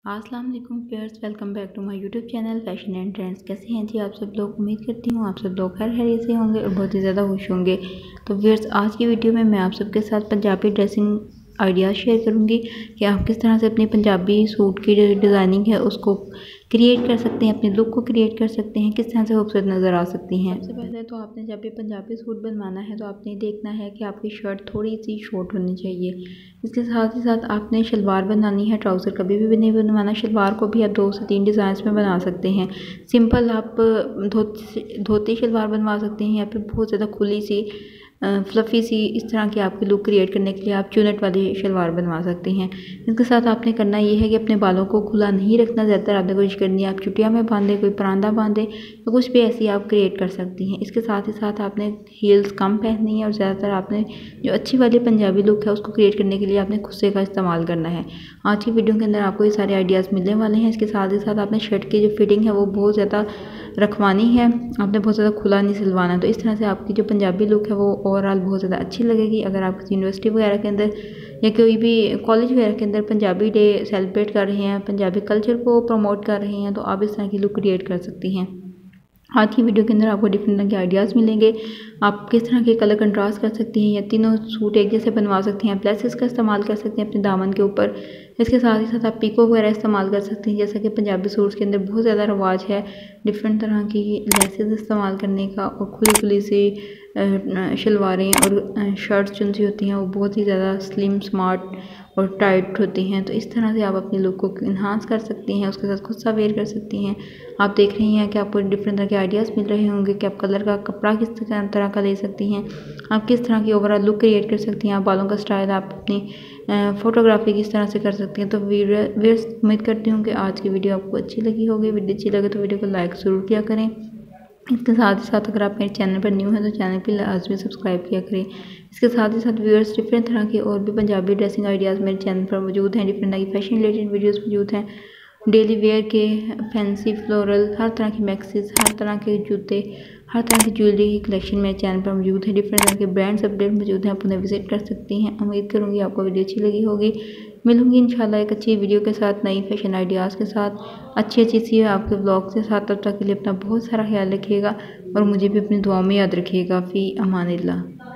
अस्सलाम वालेकुम viewers, welcome back to my YouTube channel fashion and trends. कैसे हैं जी आप सब लोग? उम्मीद करती हूँ आप सब लोग खैर खैरियत से होंगे और बहुत ही ज़्यादा खुश होंगे। तो व्यूअर्स, आज की वीडियो में मैं आप सबके साथ पंजाबी ड्रेसिंग आइडियाज़ शेयर करूँगी कि आप किस तरह से अपनी पंजाबी सूट की जो डिज़ाइनिंग है उसको क्रिएट कर सकते हैं, अपने लुक को क्रिएट कर सकते हैं, किस तरह से खूबसूरत नज़र आ सकती हैं। सबसे पहले तो आपने जब भी पंजाबी सूट बनवाना है तो आपने देखना है कि आपकी शर्ट थोड़ी सी शॉर्ट होनी चाहिए। इसके साथ ही साथ आपने शलवार बनानी है, ट्राउज़र कभी भी नहीं बनवाना। शलवार को भी आप 2 से 3 डिज़ाइंस में बना सकते हैं। सिंपल आप धोती शलवार बनवा सकते हैं या फिर बहुत ज़्यादा खुली सी फ्लफ़ी सी इस तरह की आपकी लुक क्रिएट करने के लिए आप चुनट वाली शलवार बनवा सकते हैं। इसके साथ आपने करना ये है कि अपने बालों को खुला नहीं रखना, ज़्यादातर आपने कोशिश करनी है आप चुटिया में बांधें, कोई परांदा बांधें, तो कुछ भी ऐसी आप क्रिएट कर सकती हैं। इसके साथ ही साथ आपने हील्स कम पहननी है और ज़्यादातर आपने जो अच्छी वाली पंजाबी लुक है उसको क्रिएट करने के लिए आपने खुस्से का इस्तेमाल करना है। आज की वीडियो के अंदर आपको ये सारे आइडियाज़ मिलने वाले हैं। इसके साथ ही साथ आपने शर्ट की जो फिटिंग है वो बहुत ज़्यादा रखवानी है, आपने बहुत ज़्यादा खुला नहीं सिलवाना। तो इस तरह से आपकी जो पंजाबी लुक है वो ओवरऑल बहुत ज़्यादा अच्छी लगेगी। अगर आप किसी यूनिवर्सिटी वगैरह के अंदर या कोई भी कॉलेज वगैरह के अंदर पंजाबी डे सेलिब्रेट कर रहे हैं, पंजाबी कल्चर को प्रमोट कर रहे हैं, तो आप इस तरह की लुक क्रिएट कर सकती हैं। आज की वीडियो के अंदर आपको डिफरेंट तरह के आइडियाज़ मिलेंगे। आप किस तरह के कलर कंट्रास्ट कर सकती हैं या तीनों सूट एक जैसे बनवा सकती हैं। आप लेसेस का इस्तेमाल कर सकते हैं अपने दामन के ऊपर। इसके साथ ही साथ आप पीको वगैरह इस्तेमाल कर सकती हैं, जैसा कि पंजाबी सूट्स के अंदर बहुत ज़्यादा रवाज है डिफरेंट तरह की लेसेस इस्तेमाल करने का। और खुली खुली सी शलवारें और शर्ट्स जो सी होती हैं वो बहुत ही ज़्यादा स्लिम स्मार्ट और टाइट होती हैं। तो इस तरह से आप अपनी लुक को इन्हांस कर सकती हैं, उसके साथ खुद सा वेयर कर सकती हैं। आप देख रही हैं कि आपको डिफरेंट तरह के आइडियाज़ मिल रहे होंगे कि आप कलर का कपड़ा किस तरह का ले सकती हैं, आप किस तरह की ओवरऑल लुक क्रिएट कर सकती हैं, आप बालों का स्टाइल आप अपनी फ़ोटोग्राफी किस तरह से कर सकती हैं। तो व्यूअर्स, उम्मीद करती हूँ कि आज की वीडियो आपको अच्छी लगी होगी। वीडियो अच्छी लगे तो वीडियो को लाइक ज़रूर किया करें। इसके साथ ही साथ अगर आप मेरे चैनल पर न्यू हैं तो चैनल पे लाजमी सब्सक्राइब किया करें। इसके साथ ही साथ व्यूअर्स, डिफरेंट तरह के और भी पंजाबी ड्रेसिंग आइडियाज़ मेरे चैनल पर मौजूद हैं। डिफरेंट तरह की फैशन रिलेटेड वीडियोस मौजूद हैं, डेली वेयर के, फैंसी फ्लोरल, हर तरह की मैक्सीज, हर तरह के जूते, हर तरह की ज्वेलरी की कलेक्शन मेरे चैनल पर मौजूद है। डिफरेंट तरह के ब्रांड्स अपडेट मौजूद हैं, आप उन्हें विजिट कर सकती हैं। उम्मीद करूँगी आपको वीडियो अच्छी लगी होगी। मिलूंगी इंशाल्लाह एक अच्छी वीडियो के साथ, नई फैशन आइडियाज़ के साथ, अच्छी अच्छी सी आपके ब्लॉग के साथ। तब तक के लिए अपना बहुत सारा ख्याल रखिएगा और मुझे भी अपनी दुआओं में याद रखिएगा। फ़ी अमानिल्लाह।